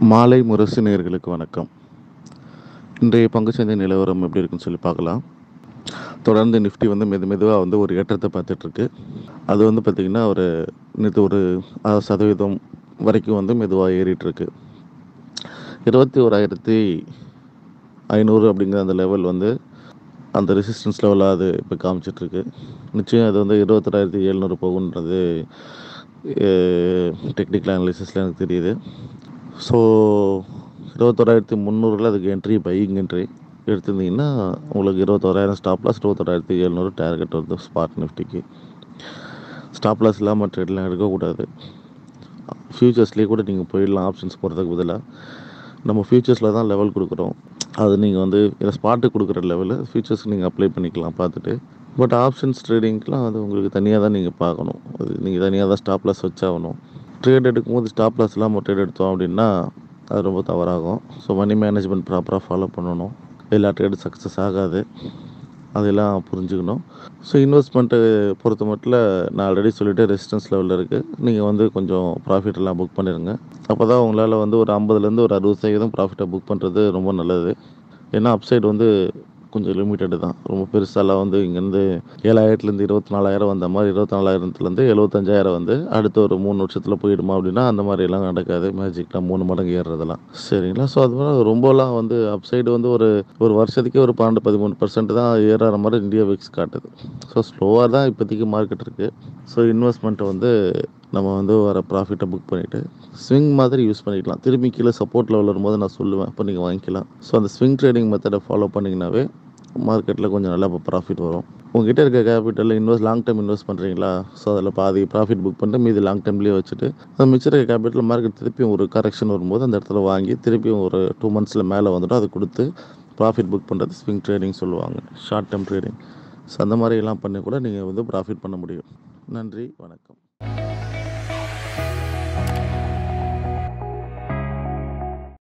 மாலை முரசு நேயர்களுக்கு வணக்கம். இன்றைய பங்குச்சந்தை நிலவரம் எப்படி இருக்குன்னு சொல்லி பார்க்கலாம். தொடர்ந்து நிஃப்டி வந்து மெதுவாக வந்து ஒரு ஏற்றத்தை பார்த்துட்ருக்கு. அது வந்து பார்த்திங்கன்னா நேற்று ஒரு 6% வரைக்கும் வந்து மெதுவாக ஏறிட்டுருக்கு. 21,500 அப்படிங்கிற அந்த லெவல் வந்து அந்த ரெசிஸ்டன்ஸ் லெவலாக அது இப்போ காமிச்சிட்ருக்கு. நிச்சயம் அது வந்து 21,700 போகுன்றது டெக்னிக்கல் அனாலிசிஸில் எனக்கு தெரியுது. ஸோ 21,300 அதுக்கு என்ட்ரி பையிங் என்ட்ரி எடுத்திருந்தீங்கன்னா உங்களுக்கு 21,000 ஸ்டாப் லாஸ், 21,700 டார்கெட் வருது ஸ்பாட் நிஃப்டிக்கு. ஸ்டாப் லாஸ் இல்லாமல் ட்ரேட்லாம் எடுக்கக்கூடாது. ஃபியூச்சர்ஸ்லேயே கூட நீங்கள் போயிடலாம். ஆப்ஷன்ஸ் போகிறதுக்கு பதிலாக நம்ம ஃபியூச்சர்ஸில் தான் லெவல் கொடுக்குறோம். அது நீங்கள் வந்து ஸ்பாட்டுக்கு கொடுக்குற லெவலு ஃபியூச்சர்ஸ்க்கு நீங்கள் அப்ளை பண்ணிக்கலாம் பார்த்துட்டு. பட் ஆப்ஷன்ஸ் ட்ரேடிங்க்கெலாம் அது உங்களுக்கு தனியாக தான் நீங்கள் பார்க்கணும். அது நீங்கள் தனியாக தான் ஸ்டாப் லாஸ் வச்சாகணும். ட்ரேட் எடுக்கும்போது ஸ்டாப் லாஸ் இல்லாமல் ட்ரேட் எடுத்தோம் அப்படின்னா அது ரொம்ப தவறாகும். ஸோ மணி மேனேஜ்மெண்ட் ப்ராப்பராக ஃபாலோ பண்ணணும். எல்லா ட்ரேடும் சக்ஸஸ் ஆகாது, அதெல்லாம் புரிஞ்சுக்கணும். ஸோ இன்வெஸ்ட்மெண்ட்டு பொறுத்த மட்டும் நான் ஆல்ரெடி சொல்லிவிட்டு ரெசிஸ்டன்ஸ் லெவலில் இருக்குது. நீங்கள் வந்து கொஞ்சம் ப்ராஃபிட் எல்லாம் புக் பண்ணிடுங்க. அப்போ தான் உங்களால் வந்து ஒரு 50% ஒரு 60% ப்ராஃபிட்டை புக் பண்ணுறது ரொம்ப நல்லது. ஏன்னா அப்சைடு வந்து கொஞ்சம் லிமிட்டடு தான். ரொம்ப பெருசாலாம் வந்து இங்கேருந்து 7,000லேருந்து 24,000 வந்த மாதிரி 24,000லேருந்து 75,000 வந்து அடுத்த ஒரு 3 வருஷத்தில் போயிடுமா அப்படின்னா அந்த மாதிரிலாம் நடக்காது. மேஜிக்லாம் 3 மடங்கு ஏறுறதெல்லாம் சரிங்களா. ஸோ அது மாதிரி ரொம்பலாம் வந்து அப்சைடு வந்து ஒரு வருஷத்துக்கே ஒரு 12-13% தான் ஏறுற மாதிரி இந்தியா விக்ஸ் காட்டுது. ஸோ ஸ்லோவாக தான் இப்போதைக்கு மார்க்கெட் இருக்குது. ஸோ இன்வெஸ்ட்மெண்ட்டை வந்து நம்ம வந்து வர ப்ராஃபிட்டை புக் பண்ணிவிட்டு ஸ்விங் மாதிரி யூஸ் பண்ணிக்கலாம். திரும்பி கீழே சப்போர்ட் லெவல் வரும்போது நான் சொல்லுவேன், அப்போ நீங்கள் வாங்கிக்கலாம். ஸோ அந்த ஸ்விங் ட்ரேடிங் மெத்தடை ஃபாலோ பண்ணிங்கனாவே மார்க்கெட்டில் கொஞ்சம் நல்லா ப்ராஃபிட் வரும். உங்ககிட்ட இருக்க கேபிட்டலில் லாங் டைம் இன்வெஸ்ட் பண்ணுறீங்களா? ஸோ அதில் பாதி ப்ராஃபிட் புக் பண்ணிட்டு மீதி லாங் டைம்லேயே வச்சுட்டு அந்த மிச்சம் இருக்க கேபிட்டல் மார்க்கெட் திருப்பியும் ஒரு கரெக்ஷன் வரும்போது அந்த இடத்துல வாங்கி திருப்பியும் ஒரு 2 மந்த்ஸில் மேலே வந்துடும் அதை கொடுத்து ப்ராஃபிட் புக் பண்ணுறது ஸ்விங் ட்ரேடிங் சொல்லுவாங்க, ஷார்ட் டேர்ம் ட்ரேடிங். ஸோ அந்த மாதிரிலாம் பண்ணி கூட நீங்கள் வந்து ப்ராஃபிட் பண்ண முடியும். நன்றி, வணக்கம்.